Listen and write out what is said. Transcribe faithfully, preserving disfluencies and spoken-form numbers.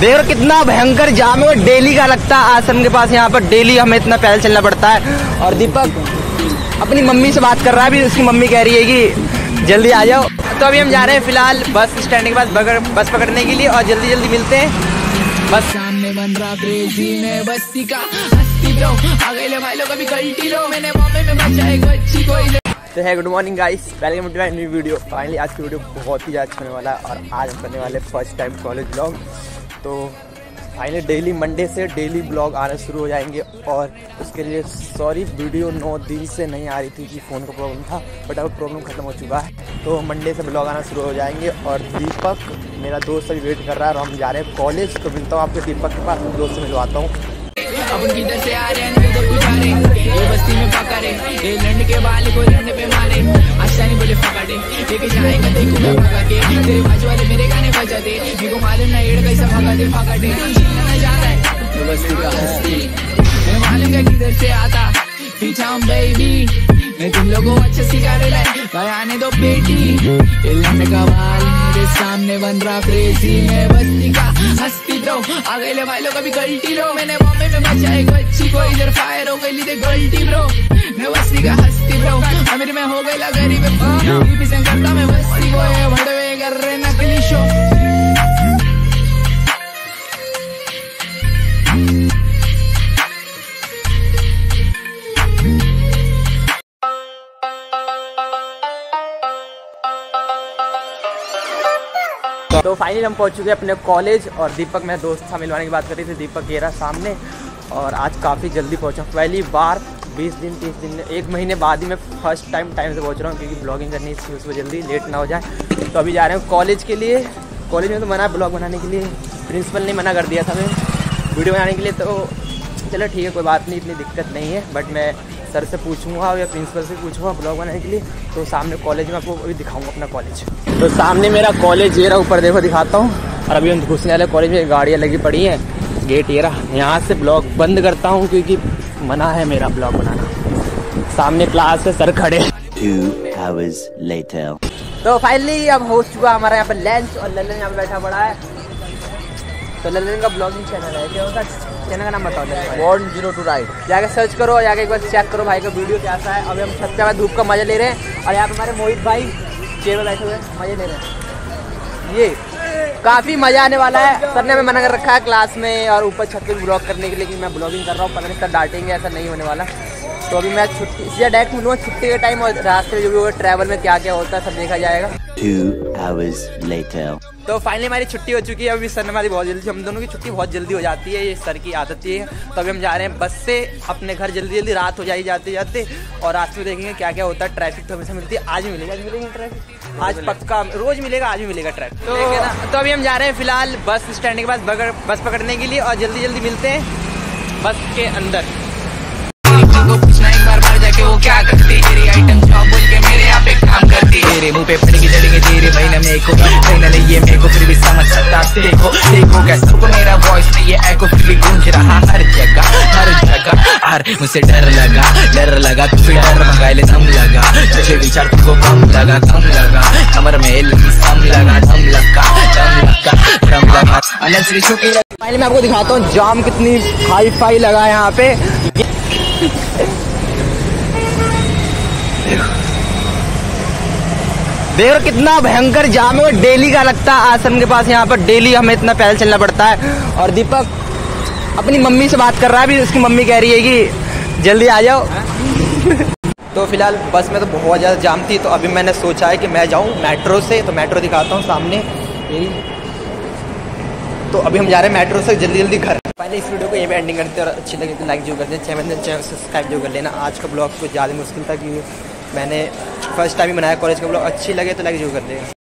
देखो कितना भयंकर जाम है, डेली का लगता है आश्रम के पास। यहाँ पर डेली हमें इतना पैदल चलना पड़ता है। और दीपक अपनी मम्मी से बात कर रहा है, अभी उसकी मम्मी कह रही है कि जल्दी आ जाओ। तो अभी हम जा रहे हैं फिलहाल बस स्टैंड के पास बस पकड़ने के लिए और जल्दी जल्दी मिलते हैं। बस सामने बन रहा क्रेजी में बस्ती का हस्ती ब्रो, आगे ले भाई लोग अभी कल्टी लो, मैंने बॉम्बे में बचा एक बच्ची कोई। तो है good morning guys, welcome to my new video. Finally आज की वीडियो बहुत ही ज़्यादा अच्छा होने वाला है और आज हम करने वाले फर्स्ट टाइम कॉलेज ब्लॉग। तो फाइनली डेली मंडे से डेली ब्लॉग आना शुरू हो जाएंगे और उसके लिए सॉरी वीडियो नौ दिन से नहीं आ रही थी कि फ़ोन का प्रॉब्लम था, बट अब प्रॉब्लम ख़त्म हो चुका है। तो मंडे से ब्लॉग आना शुरू हो जाएंगे और दीपक मेरा दोस्त अभी वेट कर रहा है और हम जा रहे हैं कॉलेज। तो मिलता हूँ आपके दीपक के पास, दोस्त से मिलवाता हूँ। अब उनकी दर से आ रहे हैं तो गुजारे, ये बस्ती में पकड़े, ये लंड के बाल को लंड पे मारे, आशानी बोले पकड़े, लेके जाएगा देखो मैं भगा के, तेरे बाजू वाले मेरे गाने बजाते, मेरे को मालूम ना एड़ कैसा भागा दे पकड़े, ना जा रहा है तो बस्ती का हस्ती, मैं मालूम है किधर से आता, पीछा हम बेबी, मैं तुम लोगों अच्छे सिखाने लाए, भाई आने दो बेटी, ये लंड का बाल मेरे सामने बन रहा क्रेजी में बस्ती का हस्ती ब्रो, आगे ले भाई लोग अभी गलती लो, मैंने बॉम्बे में बचा एक बच्ची को, इधर फायर हो गई थे गलती ब्रो, मैं बस्ती का हस्ती ब्रो, अमीर में हो गई गरीब पसंद करता मैं बस्ती को, भड़वे कर रहे नकली शो। तो फाइनली हम पहुंच चुके हैं अपने कॉलेज और दीपक मेरा दोस्त था, मिलवाने की बात कर रही थी, दीपक ये रहा सामने। और आज काफ़ी जल्दी पहुंचा, पहली बार बीस दिन तीस दिन एक महीने बाद ही मैं फर्स्ट टाइम टाइम से पहुंच रहा हूँ, क्योंकि ब्लॉगिंग करनी थी उसमें जल्दी लेट ना हो जाए। तो अभी जा रहे हैं कॉलेज के लिए। कॉलेज में तो मना ब्लॉग बनाने के लिए, प्रिंसिपल ने मना कर दिया था हमें वीडियो बनाने के लिए। तो चलो ठीक है, कोई बात नहीं, इतनी दिक्कत नहीं है, बट मैं सर से पूछूंगा या प्रिंसिपल से पूछूंगा ब्लॉग बनाने के लिए। तो सामने कॉलेज में आपको अभी दिखाऊंगा अपना कॉलेज। तो सामने मेरा कॉलेज ये रहा, ऊपर देखो दिखाता हूँ। और अभी हम घुसने वाले कॉलेज में, गाड़ियाँ लगी पड़ी हैं, गेट ये रहा। यहाँ से ब्लॉग बंद करता हूँ क्योंकि मना है मेरा ब्लॉग बनाना। सामने क्लास है, सर खड़े। Two hours later. तो फाइनली अब हो चुका हमारा यहाँ पे लंच और ललन यहाँ पे बैठा पड़ा है। तो ललन का ब्लॉगिंग चैनल है, क्या होता चैनल का नाम बताओ? One zero two ride. जाके सर्च करो, जाके एक बार चेक करो भाई का वीडियो कैसा है। अभी हम छत पे धूप का मजा ले रहे हैं और यहाँ पे हमारे मोहित भाई चेयर में बैठे हुए मजे ले रहे हैं। ये काफ़ी मज़ा आने वाला है। सर ने हमें मना कर रखा है क्लास में और ऊपर छत पे ब्लॉग करने के लिए कि मैं ब्लॉगिंग कर रहा हूँ, पता नहीं सर डांटेंगे, ऐसा नहीं होने वाला। तो अभी मैं छुट्टी इसलिए डायरेक्ट मिलूँगा छुट्टी के टाइम, और रास्ते में जो भी होगा ट्रैवल में क्या क्या होता है सब देखा जाएगा। Two hours later. तो फाइनली हमारी छुट्टी हो चुकी है। अभी सर ने हमारी बहुत जल्दी, हम दोनों की छुट्टी बहुत जल्दी हो जाती है, ये सर की आदत ही है। तो अभी हम जा रहे हैं बस से अपने घर, जल्दी जल्दी रात हो जाए जाते जाते, और रास्ते में देखेंगे क्या क्या होता है। ट्रैफिक तो हमेशा मिलती है, आज भी मिलेगा, आज मिलेगा ट्रैफिक, आज पक्का रोज मिलेगा, आज भी मिलेगा ट्रैफिक। तो, तो अभी हम जा रहे हैं फिलहाल बस स्टैंड के पास बस पकड़ने के लिए और जल्दी जल्दी मिलते हैं बस के अंदर। पूछना एक बार बार जाके वो क्या करती, तेरी आइटम शॉप बोल के मेरे यहाँ पे काम करती, तेरे मुंह पे पड़ेगी जलेंगे तेरे महीना मेरे को, महीना नहीं ये मेरे को फिर भी समझ सकता, देखो देखो कैसे सबको मेरा वॉइस नहीं ये एको फिर भी गूंज रहा हर जगह हर जगह। हर मुझसे डर लगा डर लगा तो फिर डर मंगा ले दम लगा, तुझे विचार तुमको कम लगा कम लगा, कमर में सम लगा दम लगा दम लगा दम लगा। पहले मैं आपको दिखाता हूँ जाम कितनी हाई फाई लगा है यहाँ पे। देखो कितना भयंकर जाम है, डेली का लगता है आश्रम के पास। यहाँ पर डेली हमें इतना पैदल चलना पड़ता है। और दीपक अपनी मम्मी से बात कर रहा है, अभी उसकी मम्मी कह रही है कि जल्दी आ जाओ। तो फिलहाल बस में तो बहुत ज़्यादा जाम थी, तो अभी मैंने सोचा है कि मैं जाऊँ मेट्रो से। तो मेट्रो दिखाता हूँ सामने यही। तो अभी हम जा रहे हैं मेट्रो से जल्दी जल्दी घर। पहले इस वीडियो को ये भी एंडिंग करते हैं और अच्छी लगे तो लाइक जो कर दें, चैनल चैनल सब्सक्राइब जो कर लेना। आज का ब्लॉग कुछ ज़्यादा मुश्किल था क्योंकि मैंने फर्स्ट टाइम ही बनाया कॉलेज का ब्लॉग, अच्छी लगे तो लाइक जो कर दें।